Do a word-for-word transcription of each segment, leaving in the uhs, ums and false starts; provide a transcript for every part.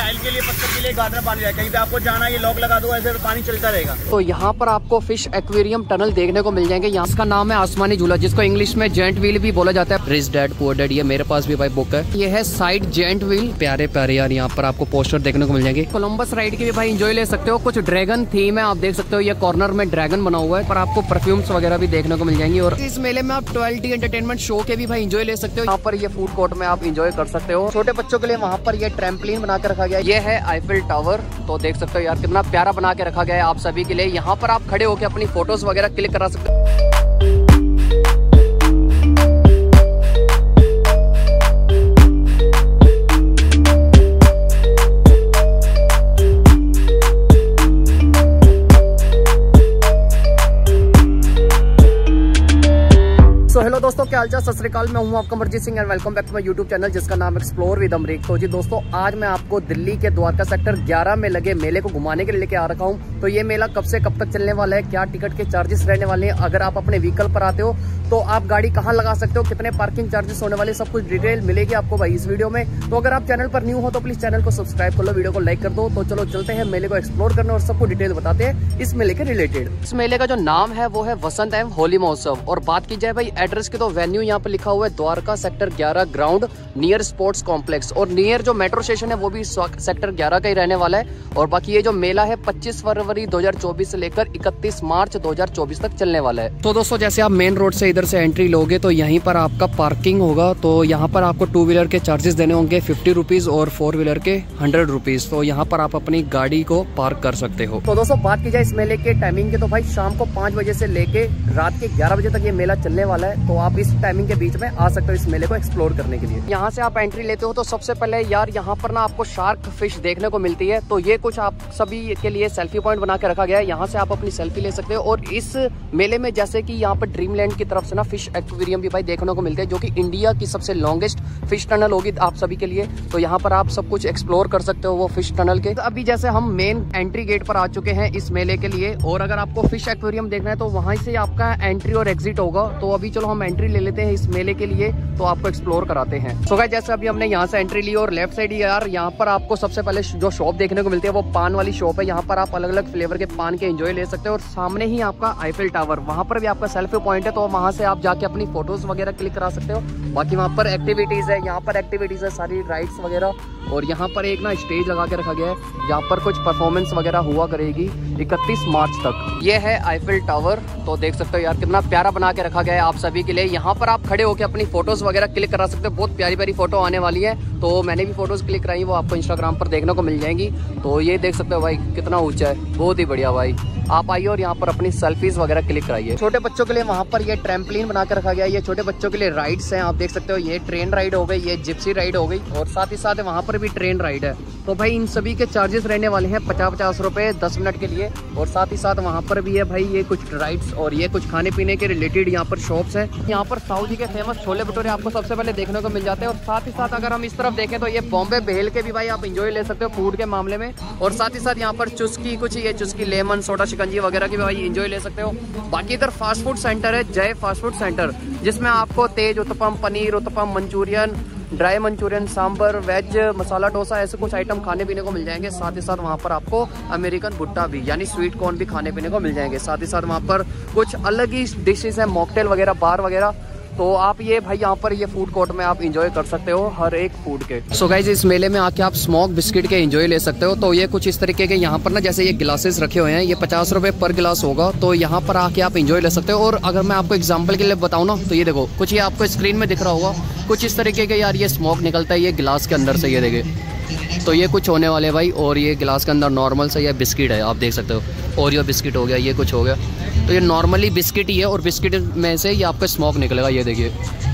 Tile के लिए, पत्थर के लिए गार्डन पानी जाए। कहीं पे आपको जाना, ये लॉक लगा दो, ऐसे पानी चलता रहेगा। तो यहाँ पर आपको फिश एक्वेरियम टनल देखने को मिल जाएंगे। यहाँ का नाम है आसमानी झूला, जिसको इंग्लिश में जेंट व्हील भी बोला जाता है। रिच डैड पुअर डैड, ये मेरे पास भी भाई बुक है। ये है साइड जेंट व्हील, प्यारे प्यारे यार यहाँ पर आपको पोस्टर देखने को मिल जाएंगे। कोलंबस राइड की भी भाई एंजॉय ले सकते हो। कुछ ड्रैगन थीम है, आप देख सकते हो। ये कॉर्नर में ड्रैगन बना हुआ है, पर आपको परफ्यूम्स वगैरह भी देखने को मिल जाएंगी। और इस मेले में आप ट्वेल्व टी एंटरटेनमेंट शो के भी भाई एंजॉय ले सकते हो। यहाँ पर ये फूड कोर्ट में आप एंजॉय कर सकते हो। छोटे बच्चों के लिए वहाँ पर ये ट्रैम्पलिन बना के रखा गया है। ये है आईफिल टावर, तो देख सकते हो यार कितना प्यारा बना के रखा गया है आप सभी के लिए। यहाँ पर आप खड़े होकर अपनी फोटोज वगैरह क्लिक करा सकते हो। तो हेलो दोस्तों, क्या हालचाल, सत श्री अकाल। मैं हूं आपका Amarjeet Singh and welcome back to my YouTube channel जिसका नाम एक्सप्लोर विद अमरीक। तो जी दोस्तों, आज मैं आपको दिल्ली के द्वारका सेक्टर ग्यारह में लगे मेले को घुमाने के लिए लेके आ रखा हूं। तो ये मेला कब से कब तक चलने वाला है, क्या टिकट के चार्जेस रहने वाले हैं, अगर आप अपने व्हीकल पर आते हो तो आप गाड़ी कहाँ लगा सकते हो, कितने पार्किंग चार्जेस होने वाले, सब कुछ डिटेल मिलेगी आपको भाई इस वीडियो में। तो अगर आप चैनल पर न्यू हो तो प्लीज चैनल को सब्सक्राइब कर लो, वीडियो को लाइक कर दो। तो चलो चलते हैं मेले को एक्सप्लोर करने और सबको डिटेल बताते हैं इस मेले के रिलेटेड। इस मेले का जो नाम है वो है वसंत एवं होली महोत्सव। और बात की जाए भाई एड्रेस की, तो वेन्यू यहाँ पर लिखा हुआ है द्वारका सेक्टर ग्यारह ग्राउंड नियर स्पोर्ट्स कॉम्प्लेक्स। और नियर जो मेट्रो स्टेशन है वो भी सेक्टर ग्यारह का ही रहने वाला है। और बाकी ये जो मेला है पच्चीस फरवरी दो हजार चौबीस से लेकर इकतीस मार्च दो हजार चौबीस तक चलने वाला है। तो दोस्तों, जैसे आप मेन रोड से इधर से एंट्री लोगे तो यहीं पर आपका पार्किंग होगा। तो यहाँ पर आपको टू व्हीलर के चार्जेस देने होंगे फिफ्टी रुपीज और फोर व्हीलर के हंड्रेड रुपीज। तो यहाँ पर आप अपनी गाड़ी को पार्क कर सकते हो। तो दोस्तों, बात की जाए इस मेले के टाइमिंग की, तो भाई शाम को पाँच बजे से लेके रात के ग्यारह बजे तक ये मेला चलने वाला है। तो आप इस टाइमिंग के बीच में आ सकते हो इस मेले को एक्सप्लोर करने के लिए। यहाँ से आप एंट्री लेते हो तो सबसे पहले यार यहाँ पर ना आपको शार्क फिश देखने को मिलती है। तो ये कुछ आप सभी के लिए सेल्फी पॉइंट बना के रखा गया है, यहाँ से आप अपनी सेल्फी ले सकते हो। और इस मेले में जैसे कि यहाँ पर ड्रीमलैंड की तरफ से ना फिश एक्वेरियम भी भाई देखने को मिलते हैं, जो कि इंडिया की सबसे लॉन्गेस्ट फिश टनल होगी आप सभी के लिए। तो यहाँ पर आप सब कुछ एक्सप्लोर कर सकते हो वो फिश टनल के। तो अभी जैसे हम मेन एंट्री गेट पर आ चुके हैं इस मेले के लिए। और अगर आपको फिश एक्वेरियम देखना है तो वहां से आपका एंट्री और एग्जिट होगा। तो अभी चलो हम एंट्री ले लेते हैं इस मेले के लिए, तो आपको एक्सप्लोर कराते हैं। तो गाइस, जैसे अभी हमने यहाँ से एंट्री ली और लेफ्ट साइड यार यहाँ पर आपको सबसे पहले जो शॉप देखने को मिलती है वो पान वाली शॉप है। यहाँ पर आप अलग अलग फ्लेवर के पान के एंजॉय ले सकते हो। और सामने ही आपका आईफिल टावर, वहाँ पर भी आपका सेल्फी पॉइंट है। तो वहाँ से आप जाके अपनी फोटोज वगैरह क्लिक करा सकते हो। बाकी वहाँ पर एक्टिविटीज है, यहाँ पर एक्टिविटीज है सारी राइड्स वगैरह। और यहाँ पर एक ना स्टेज लगा के रखा गया है जहाँ पर कुछ परफॉर्मेंस वगैरह हुआ करेगी इकतीस मार्च तक। ये है आईफिल टावर, तो देख सकते हो यार कितना प्यारा बना के रखा गया है आप सभी के लिए। यहाँ पर आप खड़े होकर अपनी फोटोज वगैरह क्लिक करा सकते हो। बहुत प्यारी प्यारी फोटो आने वाली है। तो मैंने भी फोटोज क्लिक कराई, वो आपको इंस्टाग्राम पर देखने को मिल जाएंगी। तो ये देख सकते हो भाई कितना ऊंचा है, बहुत ही बढ़िया भाई। आप आइए और यहाँ पर अपनी सेल्फीज वगैरह क्लिक कराइए। छोटे बच्चों के लिए वहाँ पर ये ट्रैम्पलिन बना के रखा गया है। ये छोटे बच्चों के लिए राइड्स हैं, आप देख सकते हो। ये ट्रेन राइड हो गई, ये जिप्सी राइड हो गई, और साथ ही साथ वहाँ पर भी ट्रेन राइड है। तो भाई इन सभी के चार्जेस रहने वाले हैं पचास पचास रुपए दस मिनट के लिए। और साथ ही साथ वहाँ पर भी है भाई ये कुछ राइड्स और ये कुछ खाने पीने के रिलेटेड यहाँ पर शॉप्स हैं। यहाँ पर साउथ के फेमस छोले भटूरे आपको सबसे पहले देखने को मिल जाते हैं। और साथ ही साथ अगर हम इस तरफ देखें तो ये बॉम्बे भेल के भी भाई आप इंजॉय ले सकते हो फूड के मामले में। और साथ ही साथ यहाँ पर चुस्की, कुछ ये चुस्की लेमन सोडा शिकंजी वगैरह की भाई एंजॉय ले सकते हो। बाकी इधर फास्ट फूड सेंटर है जय फास्ट फूड सेंटर, जिसमें आपको तेज उत्तपम, पनीर uttapam, Manchurian, dry Manchurian, sambar, veg masala dosa, ऐसे कुछ आइटम खाने पीने को मिल जाएंगे। साथ ही साथ वहाँ पर आपको अमेरिकन भुट्टा भी यानी स्वीट कॉर्न भी खाने पीने को मिल जाएंगे। साथ ही साथ वहाँ पर कुछ अलग ही डिशेज है, मॉकटेल वगैरह, बार वगैरह। तो आप ये भाई यहाँ पर ये फूड कोर्ट में आप एंजॉय कर सकते हो हर एक फूड के। सो गाइज, इस मेले में आके आप स्मोक बिस्किट के एंजॉय ले सकते हो। तो ये कुछ इस तरीके के यहाँ पर ना जैसे ये गिलासेस रखे हुए हैं, ये पचास रुपए पर गिलास होगा। तो यहाँ पर आके आप एंजॉय ले सकते हो। और अगर मैं आपको एग्जाम्पल के लिए बताऊँ ना, तो ये देखो कुछ ये आपको स्क्रीन में दिख रहा होगा, कुछ इस तरीके के यार ये स्मोक निकलता है ये गिलास के अंदर से, ये देखे। तो ये कुछ होने वाले भाई। और ये गिलास के अंदर नॉर्मल से ये बिस्किट है, आप देख सकते हो। ओरियो बिस्किट हो गया, ये कुछ हो गया। तो ये नॉर्मली बिस्किट ही है और बिस्किट में से ये आपको स्मोक निकलेगा, ये देखिए,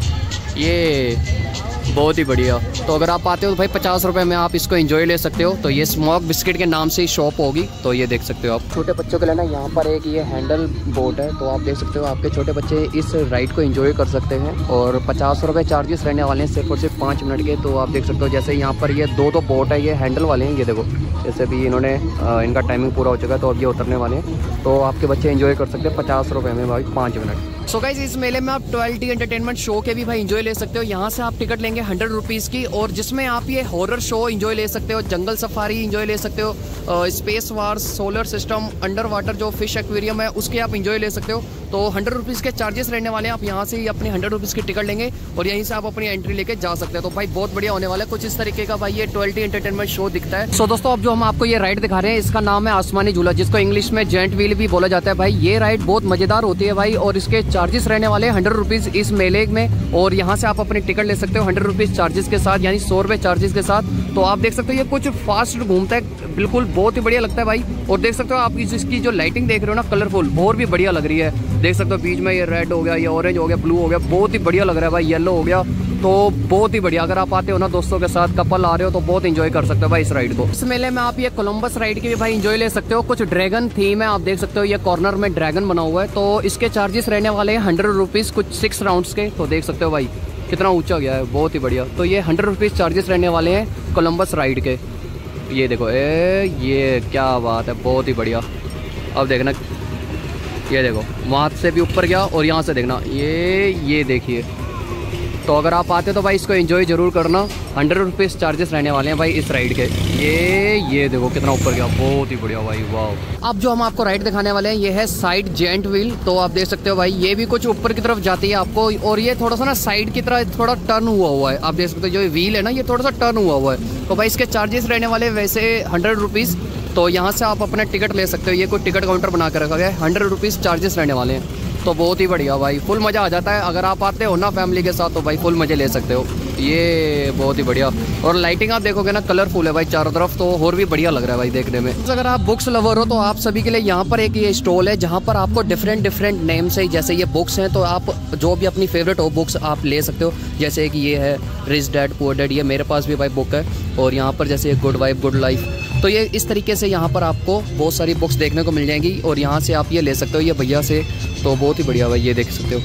ये बहुत ही बढ़िया। तो अगर आप आते हो तो भाई पचास रुपए में आप इसको एंजॉय ले सकते हो। तो ये स्मोक बिस्किट के नाम से ही शॉप होगी, तो ये देख सकते हो आप। छोटे बच्चों के लिए ना यहाँ पर एक ये हैंडल बोट है, तो आप देख सकते हो आपके छोटे बच्चे इस राइड को एंजॉय कर सकते हैं। और पचास रुपये चार्जेस रहने वाले हैं सिर्फ और सिर्फ पाँच मिनट के। तो आप देख सकते हो जैसे यहाँ पर ये दो दो बोट है, ये हैंडल वाले हैं, ये देखो जैसे भी इन्होंने इनका टाइमिंग पूरा हो चुका है तो अब ये उतरने वाले हैं। तो आपके बच्चे एंजॉय कर सकते हैं पचास रुपये में भाई पाँच मिनट। सो गाइस इस मेले में आप ट्वेल्व टी एंटरटेनमेंट शो के भी भाई एंजॉय ले सकते हो। यहाँ से आप टिकट लेंगे हंड्रेड रुपीज़ की, और जिसमें आप ये हॉरर शो एंजॉय ले सकते हो, जंगल सफारी एंजॉय ले सकते हो, space wars, solar system, under water जो फिश एक्वेरियम है उसके आप एंजॉय ले सकते हो। तो हंड्रेड रुपीज़ के चार्जेस रहने वाले हैं। आप यहाँ से ही अपनी हंड्रेड रुपीज़ की टिकट लेंगे और यहीं से आप अपनी एंट्री लेके जा सकते हैं। तो भाई बहुत बढ़िया होने वाला है। कुछ इस तरीके का भाई ये ट्वेल्व टी एंटरटेनमेंट शो दिखता है। सो दोस्तों अब जो हम आपको ये राइड दिखा रहे हैं इसका नाम है आसमानी झूला, जिसको इंग्लिश में जेंट व्हील भी बोला जाता है। भाई ये राइड बहुत मजेदार होती है भाई, और इसके चार्जेस रहने वाले हैं हंड्रेड रुपीज़ इस मेले में। और यहाँ से आप अपनी टिकट ले सकते हो हंड्रेड रुपीज़ चार्जेस के साथ, यानी सौ रुपये चार्जेस के साथ। तो आप देख सकते हो ये कुछ फास्ट घूमता है, बिल्कुल बहुत ही बढ़िया लगता है भाई। और देख सकते हो आप इसकी जो लाइटिंग देख रहे हो ना, कलरफुल और भी बढ़िया लग रही है। देख सकते हो बीच में ये रेड हो गया, ये ऑरेंज हो गया, ब्लू हो गया, बहुत ही बढ़िया लग रहा है भाई। येलो हो गया, तो बहुत ही बढ़िया। अगर आप आते हो ना दोस्तों के साथ, कपल आ रहे हो तो बहुत एंजॉय कर सकते हो भाई इस राइड को। इस मेले में आप ये कोलंबस राइड की भी भाई एंजॉय ले सकते हो। कुछ ड्रैगन थीम है, आप देख सकते हो ये कॉर्नर में ड्रैगन बना हुआ है। तो इसके चार्जेस रहने वाले हैं हंड्रेड रुपीज़, कुछ सिक्स राउंड्स के। तो देख सकते हो भाई कितना ऊंचा गया है, बहुत ही बढ़िया। तो ये हंड्रेड रुपीज़ चार्जेस रहने वाले हैं कोलंबस राइड के। ये देखो ए ये क्या बात है, बहुत ही बढ़िया। अब देखना, ये देखो वहाँ से भी ऊपर गया, और यहाँ से देखना ये ये देखिए। तो अगर आप आते हो तो भाई इसको एंजॉय जरूर करना। हंड्रेड रुपीज़ चार्जेस रहने वाले हैं भाई इस राइड के। ये ये देखो कितना ऊपर गया, बहुत ही बढ़िया भाई, वाह। अब जो हम आपको राइड दिखाने वाले हैं ये है साइड जेंट व्हील। तो आप देख सकते हो भाई ये भी कुछ ऊपर की तरफ जाती है आपको, और ये थोड़ा सा ना साइड की तरह थोड़ा टर्न हुआ हुआ है। आप देख सकते हो जो व्हील है ना ये थोड़ा सा टर्न हुआ हुआ है। तो भाई इसके चार्जेस रहने वाले वैसे हंड्रेड रुपीज़। तो यहाँ से आप अपना टिकट ले सकते हो। ये कोई टिकट काउंटर बना कर रखा गया है, हंड्रेड रुपीज़ चार्जेस रहने वाले हैं। तो बहुत ही बढ़िया भाई, फुल मज़ा आ जाता है। अगर आप आते हो ना फैमिली के साथ तो भाई फुल मज़े ले सकते हो। ये बहुत ही बढ़िया, और लाइटिंग आप देखोगे ना कलरफुल है भाई चारों तरफ, तो और भी बढ़िया लग रहा है भाई देखने में। अगर आप बुक्स लवर हो तो आप सभी के लिए यहाँ पर एक ये स्टॉल है जहाँ पर आपको डिफरेंट डिफरेंट नेम से, जैसे ये बुक्स हैं तो आप जो भी अपनी फेवरेट हो बुक्स आप ले सकते हो। जैसे कि ये है रिच डैड पुअर डैड, ये मेरे पास भी भाई बुक है। और यहाँ पर जैसे गुड वाइफ गुड लाइफ, तो ये इस तरीके से यहाँ पर आपको बहुत सारी बुक्स देखने को मिल जाएंगी, और यहाँ से आप ये ले सकते हो ये भैया से। तो बहुत ही बढ़िया भाई, ये देख सकते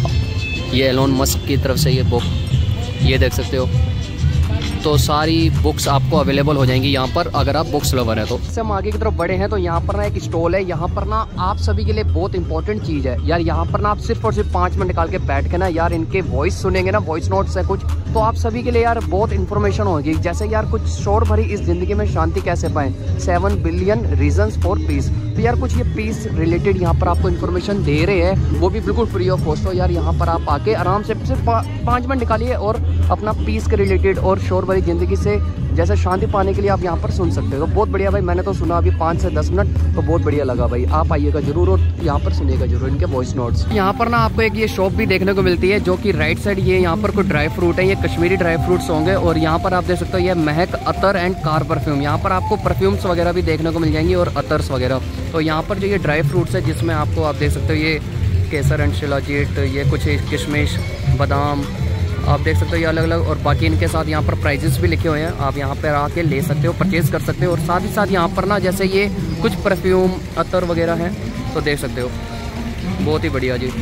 हो ये एलोन मस्क की तरफ से ये बुक, ये देख सकते हो। तो सारी बुक्स आपको अवेलेबल हो जाएंगी यहाँ पर अगर आप बुक्स लवर है तो। इससे हम आगे की तरफ बढ़े हैं तो यहाँ पर ना एक स्टॉल है। यहाँ पर ना आप सभी के लिए बहुत इंपॉर्टेंट चीज़ है यार, यहाँ पर ना आप सिर्फ और सिर्फ पाँच मिनट निकाल के बैठ के ना यार इनके वॉइस सुनेंगे ना, वॉइस नोट्स है कुछ, तो आप सभी के लिए यार बहुत इन्फॉर्मेशन होगी। जैसे यार कुछ शोर भरी इस जिंदगी में शांति कैसे पाएं, seven billion reasons for peace. तो यार कुछ ये पीस रिलेटेड यहाँ पर आपको इन्फॉर्मेशन दे रहे हैं, वो भी बिल्कुल फ्री ऑफ कॉस्ट। तो यार यहाँ पर आप आके आराम से सिर्फ पाँच मिनट निकालिए और अपना पीस के रिलेटेड और शोर भरी ज़िंदगी से जैसे शांति पाने के लिए आप यहाँ पर सुन सकते हो। तो बहुत बढ़िया भाई, मैंने तो सुना अभी पाँच से दस मिनट, तो बहुत बढ़िया लगा भाई। आप आइएगा जरूर और यहाँ पर सुनिएगा जरूर इनके वॉइस नोट्स। यहाँ पर ना आपको एक ये शॉप भी देखने को मिलती है जो कि राइट साइड, ये यहाँ पर कोई ड्राई फ्रूट है, ये कश्मीरी ड्राई फ्रूट्स होंगे। और यहाँ पर आप देख सकते हो ये महक अतर एंड कार परफ्यूम, यहाँ पर आपको परफ्यूम्स वगैरह भी देखने को मिल जाएंगी और अतर्स वगैरह। तो यहाँ पर जो ये ड्राई फ्रूट्स है जिसमें आपको आप देख सकते हो ये केसर एंड शिलाजीत, ये कुछ किशमिश, बादाम, आप देख सकते हो ये अलग अलग। और बाकी इनके साथ यहाँ पर प्राइजेस भी लिखे हुए हैं, आप यहाँ पर आके ले सकते हो, परचेज़ कर सकते हो। और साथ ही साथ यहाँ पर ना जैसे ये कुछ परफ्यूम अतर वगैरह हैं, तो देख सकते हो बहुत ही बढ़िया जी।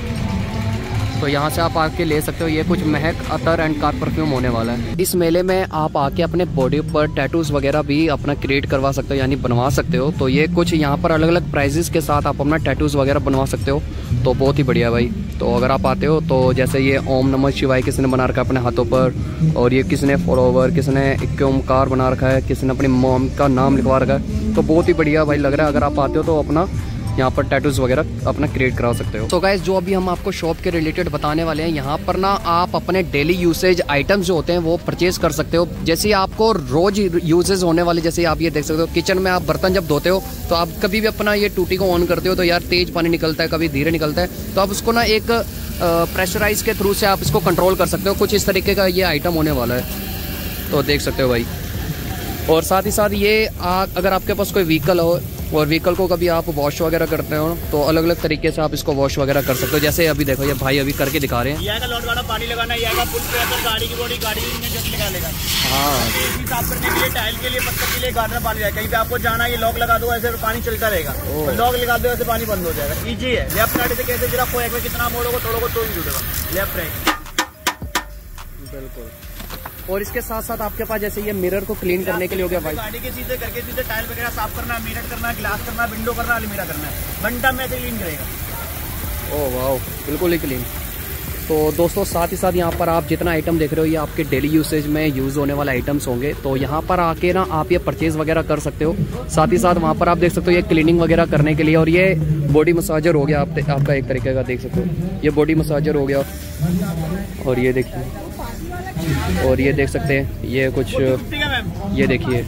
तो यहाँ से आप आके ले सकते हो, ये कुछ महक अतर एंड कार परफ्यूम होने वाला है। इस मेले में आप आके अपने बॉडी पर टैटूज वगैरह भी अपना क्रिएट करवा सकते हो, यानी बनवा सकते हो। तो ये कुछ यहाँ पर अलग अलग प्राइजेस के साथ आप अपना टैटूज वगैरह बनवा सकते हो। तो बहुत ही बढ़िया भाई। तो अगर आप आते हो तो जैसे ये ओम नमः शिवाय किसी ने बना रखा है अपने हाथों पर, और ये किसी ने फॉलोवर, किसी ने एक ओमकार बना रखा है, किसी ने अपनी मॉम का नाम लिखवा रखा है। तो बहुत ही बढ़िया भाई लग रहा है। अगर आप आते हो तो अपना यहाँ पर टैटूज वगैरह अपना क्रिएट करा सकते हो। तो गाइस जो अभी हम आपको शॉप के रिलेटेड बताने वाले हैं, यहाँ पर ना आप अपने डेली यूसेज आइटम्स जो होते हैं वो परचेज कर सकते हो। जैसे आपको रोज यूजेज होने वाले, जैसे आप ये देख सकते हो किचन में आप बर्तन जब धोते हो तो आप कभी भी अपना ये टूटी को ऑन करते हो तो यार तेज पानी निकलता है, कभी धीरे निकलता है। तो आप उसको ना एक प्रेशराइज के थ्रू से आप इसको कंट्रोल कर सकते हो। कुछ इस तरीके का ये आइटम होने वाला है, तो देख सकते हो भाई। और साथ ही साथ ये आ, अगर आपके पास कोई व्हीकल हो और व्हीकल को कभी आप वॉश वगैरह करते हो तो अलग अलग तरीके से आप इसको वॉश वगैरह कर सकते हो। जैसे अभी देखो ये भाई अभी करके दिखा रहे हैं। ये आएगा लौट वाला पानी लगाना, ये आएगा फुल प्रेशर गाड़ी की बॉडी, गाड़ी की इंजन निकालेगा। हाँ, एसी साफ करने के लिए, टाइल के लिए, पत्थर के लिए गार्डन पानी जाएगा। कहीं पे आपको जाना ये लॉक लगा दो, ऐसे पानी चलता रहेगा। लॉक लगा दो ऐसे पानी बंद हो जाएगा। इजी है। लेफ्ट राइट से कैसे जरा खोएक में कितना मोड़ोगे तोड़ोगे तो ही जुड़ेगा। लेफ्ट राइट बिल्कुल। और इसके साथ साथ आपके पास जैसे ये मिरर को क्लीन करने के लिए हो गया भाई, गाड़ी के चीजें करके चीजें टाइल वगैरह साफ करना, मिरर करना, ग्लास करना, विंडो करना, अलमीरा करना है, घंटा में क्लीन करेगा। ओह वाह, बिल्कुल ही क्लीन। तो दोस्तों साथ ही साथ यहाँ पर आप जितना आइटम देख रहे हो ये आपके डेली यूसेज में यूज़ होने वाले आइटम्स होंगे। तो यहाँ पर आके ना आप ये परचेज़ वगैरह कर सकते हो। साथ ही साथ वहाँ पर आप देख सकते हो ये क्लीनिंग वगैरह करने के लिए, और ये बॉडी मसाजर हो गया आप, आपका एक तरीके का देख सकते हो, ये बॉडी मसाजर हो गया। और ये देखिए, और ये देख सकते हैं ये कुछ, ये देखिए,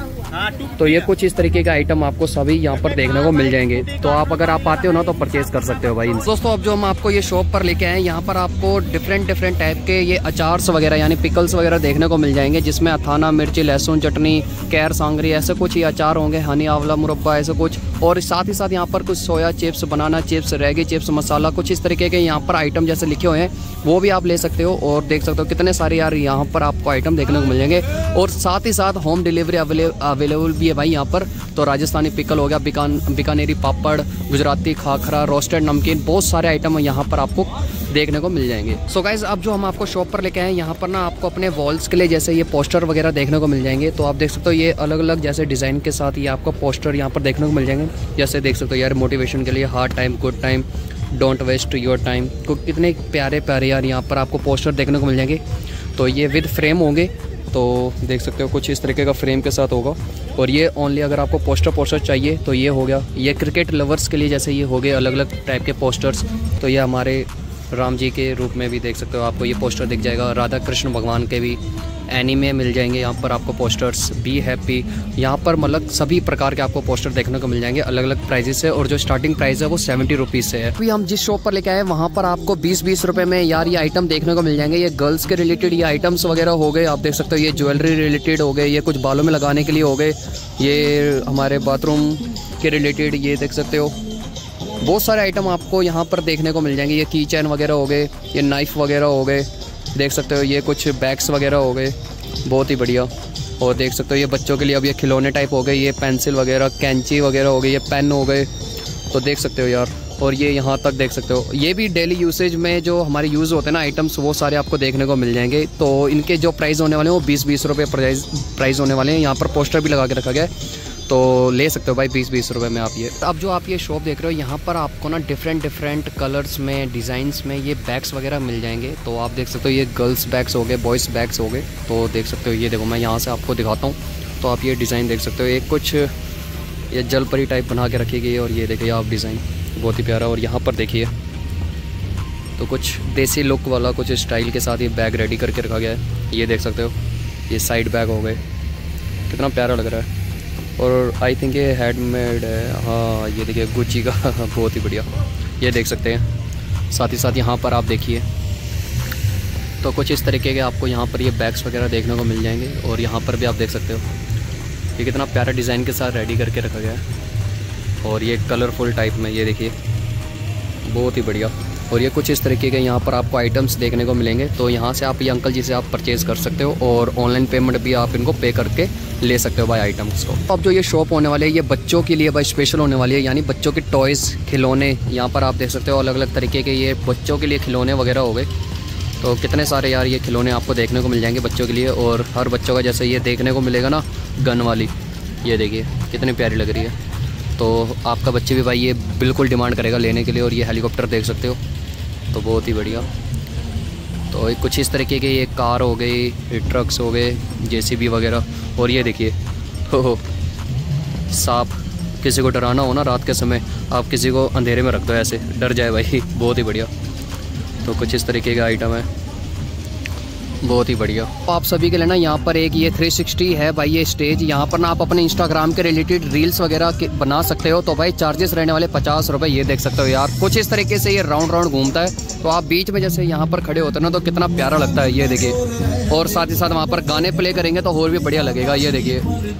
तो ये कुछ इस तरीके का आइटम आपको सभी यहाँ पर देखने को मिल जाएंगे। तो आप अगर आप आते हो ना तो परचेज कर सकते हो भाई। दोस्तों अब जो हम आपको ये शॉप पर लेके आए, यहाँ पर आपको डिफरेंट डिफरेंट टाइप के ये अचार्स वगैरह यानी पिकल्स वगैरह देखने को मिल जाएंगे, जिसमें अथाना, मिर्ची, लहसुन, चटनी, कैर सांगरी, ऐसे कुछ ये अचार होंगे, हनी आंवला मुरब्बा, ऐसे कुछ। और साथ ही साथ यहाँ पर कुछ soya chips, banana chips, ragi chips, मसाला, कुछ इस तरीके के यहाँ पर आइटम जैसे लिखे हुए हैं वो भी आप ले सकते हो। और देख सकते हो कितने सारे यार यहाँ पर आपको आइटम देखने को मिल जाएंगे। और साथ ही साथ होम डिलीवरी अवेलेबल भी है भाई यहाँ पर। तो राजस्थानी पिकल हो गया, बिकान बीकानेरी पापड़, गुजराती खाखरा, रोस्टेड नमकीन, बहुत सारे आइटम यहाँ पर आपको देखने को मिल जाएंगे। सो गाइज अब जो हम आपको शॉप पर लेके आए हैं, यहाँ पर ना आपको अपने वॉल्स के लिए जैसे ये पोस्टर वगैरह देखने को मिल जाएंगे। तो आप देख सकते हो ये अलग अलग जैसे डिज़ाइन के साथ ये आपको पोस्टर यहाँ पर देखने को मिल जाएंगे। जैसे देख सकते हो यार मोटिवेशन के लिए hard time, good time, don't waste your time, तो कितने प्यारे प्यारे यार यहाँ पर आपको पोस्टर देखने को मिल जाएंगे। तो ये विद फ्रेम होंगे, तो देख सकते हो कुछ इस तरीके का फ्रेम के साथ होगा। और ये ओनली अगर आपको पोस्टर पोस्टर चाहिए तो ये हो गया। ये क्रिकेट लवर्स के लिए जैसे ये हो गए अलग अलग टाइप के पोस्टर्स। तो ये हमारे राम जी के रूप में भी देख सकते हो आपको ये पोस्टर दिख जाएगा। राधा कृष्ण भगवान के भी एनीमे मिल जाएंगे यहाँ पर आपको पोस्टर्स। बी हैप्पी, यहाँ पर मतलब सभी प्रकार के आपको पोस्टर देखने को मिल जाएंगे अलग अलग प्राइजेस से। और जो स्टार्टिंग प्राइस है वो सेवेंटी रुपीज़ से है। अभी हम जिस शॉप पर लेके आए वहाँ पर आपको बीस बीस रुपये में यार ये आइटम देखने को मिल जाएंगे। ये गर्ल्स के रिलेटेड ये आइटम्स वगैरह हो गए, आप देख सकते हो ये ज्वेलरी रिलेटेड हो गए, ये कुछ बालों में लगाने के लिए हो गए, ये हमारे बाथरूम के रिलेटेड ये देख सकते हो बहुत सारे आइटम आपको यहाँ पर देखने को मिल जाएंगे। ये की चैन वगैरह हो गए, ये नाइफ़ वगैरह हो गए, देख सकते हो ये कुछ बैग्स वगैरह हो गए, बहुत ही बढ़िया। और देख सकते हो ये बच्चों के लिए अब ये खिलौने टाइप हो गए, ये पेंसिल वगैरह, कैंची वगैरह हो गई, ये पेन हो गए, तो देख सकते हो यार। और ये यहाँ तक देख सकते हो ये भी डेली यूसेज में जो हमारे यूज़ होते हैं ना आइटम्स, वो सारे आपको देखने को मिल जाएंगे। तो इनके जो प्राइस होने वाले हैं वो बीस बीस रुपये प्राइस प्राइस होने वाले हैं। यहाँ पर पोस्टर भी लगा के रखा गया है, तो ले सकते हो भाई बीस बीस रुपए में आप ये। अब जो आप ये शॉप देख रहे हो यहाँ पर आपको ना डिफरेंट डिफरेंट कलर्स में, डिज़ाइंस में ये बैग्स वगैरह मिल जाएंगे। तो आप देख सकते हो ये गर्ल्स बैग्स हो गए, बॉयज़ बैग्स हो गए। तो देख सकते हो ये देखो मैं यहाँ से आपको दिखाता हूँ, तो आप ये डिज़ाइन देख सकते हो। एक कुछ ये जलपरी टाइप बना के रखी गई, और ये देखिए आप डिज़ाइन बहुत ही प्यारा। और यहाँ पर देखिए तो कुछ देसी लुक वाला कुछ स्टाइल के साथ ये बैग रेडी करके रखा गया है, ये देख सकते हो। ये साइड बैग हो गए, कितना प्यारा लग रहा है। और आई थिंक ये हैंडमेड है, हाँ ये देखिए गुच्ची का बहुत ही बढ़िया, ये देख सकते हैं। साथ ही साथ यहाँ पर आप देखिए तो कुछ इस तरीके के आपको यहाँ पर ये बैग्स वगैरह देखने को मिल जाएंगे। और यहाँ पर भी आप देख सकते हो ये कितना प्यारा डिज़ाइन के साथ रेडी करके रखा गया है। और ये कलरफुल टाइप में, ये देखिए बहुत ही बढ़िया। और ये कुछ इस तरीके के यहाँ पर आपको आइटम्स देखने को मिलेंगे। तो यहाँ से आप ये अंकल जी से आप परचेज़ कर सकते हो, और ऑनलाइन पेमेंट भी आप इनको पे करके ले सकते हो भाई आइटम्स को। अब जो ये शॉप होने वाली है ये बच्चों के लिए भाई स्पेशल होने वाली है, यानी बच्चों के टॉयज़, खिलौने। यहाँ पर आप देख सकते हो अलग अलग तरीके के ये बच्चों के लिए खिलौने वगैरह हो गए। तो कितने सारे यार ये खिलौने आपको देखने को मिल जाएंगे बच्चों के लिए। और हर बच्चों का जैसे ये देखने को मिलेगा ना गन वाली, ये देखिए कितनी प्यारी लग रही है। तो आपका बच्चे भी भाई ये बिल्कुल डिमांड करेगा लेने के लिए। और ये हेलीकॉप्टर देख सकते हो, तो बहुत ही बढ़िया। तो कुछ इस तरीके के ये कार हो गई, ये ट्रक्स हो गए, जेसीबी वगैरह। और ये देखिए हो सांप, किसी को डराना हो ना रात के समय, आप किसी को अंधेरे में रख दो ऐसे डर जाए भाई, बहुत ही बढ़िया। तो कुछ इस तरीके का आइटम है, बहुत ही बढ़िया। तो आप सभी के लिए ना यहाँ पर एक ये थ्री सिक्सटी है भाई ये स्टेज, यहाँ पर ना आप अपने इंस्टाग्राम के रिलेटेड रील्स वगैरह बना सकते हो। तो भाई चार्जेस रहने वाले पचास रुपये, ये देख सकते हो यार। कुछ इस तरीके से ये राउंड राउंड घूमता है, तो आप बीच में जैसे यहाँ पर खड़े होते हैं ना तो कितना प्यारा लगता है, ये देखिए। और साथ ही साथ वहाँ पर गाने प्ले करेंगे तो और भी बढ़िया लगेगा, ये देखिए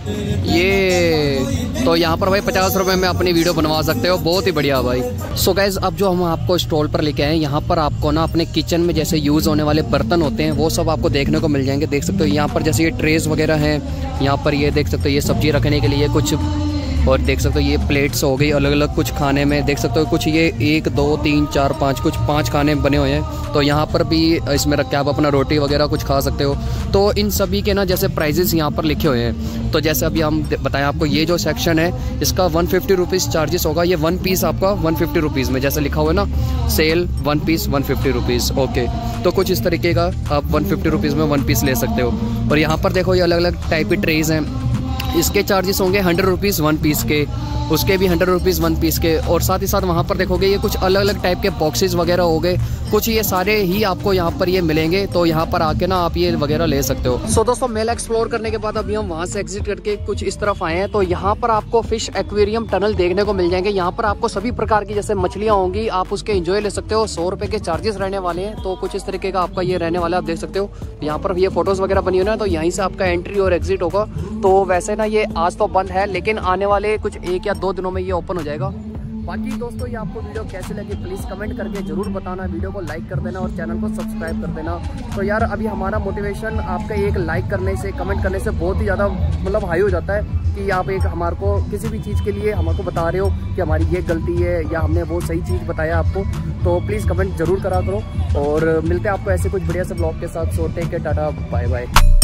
ये। तो यहाँ पर भाई पचास रुपये में अपनी वीडियो बनवा सकते हो, बहुत ही बढ़िया भाई। सो गाइज अब जो हम आपको स्टॉल पर लेके आए, यहाँ पर आपको ना अपने किचन में जैसे यूज़ होने वाले बर्तन होते हैं वो सब आपको देखने को मिल जाएंगे। देख सकते हो यहाँ पर जैसे ये ट्रेस वगैरह हैं, यहाँ पर ये देख सकते हो ये सब्जी रखने के लिए कुछ और देख सकते हो ये प्लेट्स हो गई अलग अलग कुछ खाने में, देख सकते हो कुछ ये एक दो तीन चार पाँच कुछ पाँच खाने बने हुए हैं। तो यहाँ पर भी इसमें रख के आप अपना रोटी वगैरह कुछ खा सकते हो। तो इन सभी के ना जैसे प्राइजेस यहाँ पर लिखे हुए हैं। तो जैसे अभी हम बताएं आपको, ये जो सेक्शन है इसका वन फिफ्टी रुपीज़ चार्जेस होगा। ये वन पीस आपका वन फिफ्टी रुपीज़ में जैसे लिखा हुआ है ना, sale one piece one fifty rupees. Okay, तो कुछ इस तरीके का आप वन फिफ्टी रुपीज़ में वन पीस ले सकते हो। और यहाँ पर देखो ये अलग अलग टाइप की ट्रेज़ हैं, इसके चार्जेस होंगे हंड्रेड रुपीज़ वन पीस के, उसके भी हंड्रेड रुपीज़ वन पीस के। और साथ ही साथ वहाँ पर देखोगे ये कुछ अलग अलग टाइप के बॉक्सेस वगैरह हो गए, कुछ ये सारे ही आपको यहाँ पर ये मिलेंगे। तो यहाँ पर आके ना आप ये वगैरह ले सकते हो। सो so, दोस्तों मेला एक्सप्लोर करने के बाद अभी हम वहाँ से एग्जिट करके कुछ इस तरफ आए हैं। तो यहाँ पर आपको फिश एक्वेरियम टनल देखने को मिल जाएंगे। यहाँ पर आपको सभी प्रकार की जैसे मछलियाँ होंगी, आप उसके एंजॉय ले सकते हो। सौ रुपये के चार्जेस रहने वाले हैं। तो कुछ इस तरीके का आपका ये रहने वाला है, आप देख सकते हो। यहाँ पर ये फोटोज़ वगैरह बनी हुई है, तो यहीं से आपका एंट्री और एग्जिट होगा। तो वैसे ना ये आज तो बंद है, लेकिन आने वाले कुछ एक या दो दिनों में ये ओपन हो जाएगा। बाकी दोस्तों ये आपको वीडियो कैसे लगी प्लीज़ कमेंट करके ज़रूर बताना, वीडियो को लाइक कर देना और चैनल को सब्सक्राइब कर देना। तो यार अभी हमारा मोटिवेशन आपका एक लाइक करने से, कमेंट करने से बहुत ही ज़्यादा मतलब हाई हो जाता है कि आप एक हमारे को किसी भी चीज़ के लिए हमारे को बता रहे हो कि हमारी ये गलती है या हमने वो सही चीज़ बताया आपको। तो प्लीज़ कमेंट ज़रूर करा करो और मिलते हैं आपको ऐसे कुछ बढ़िया से ब्लॉग के साथ। So take care, tata, bye bye.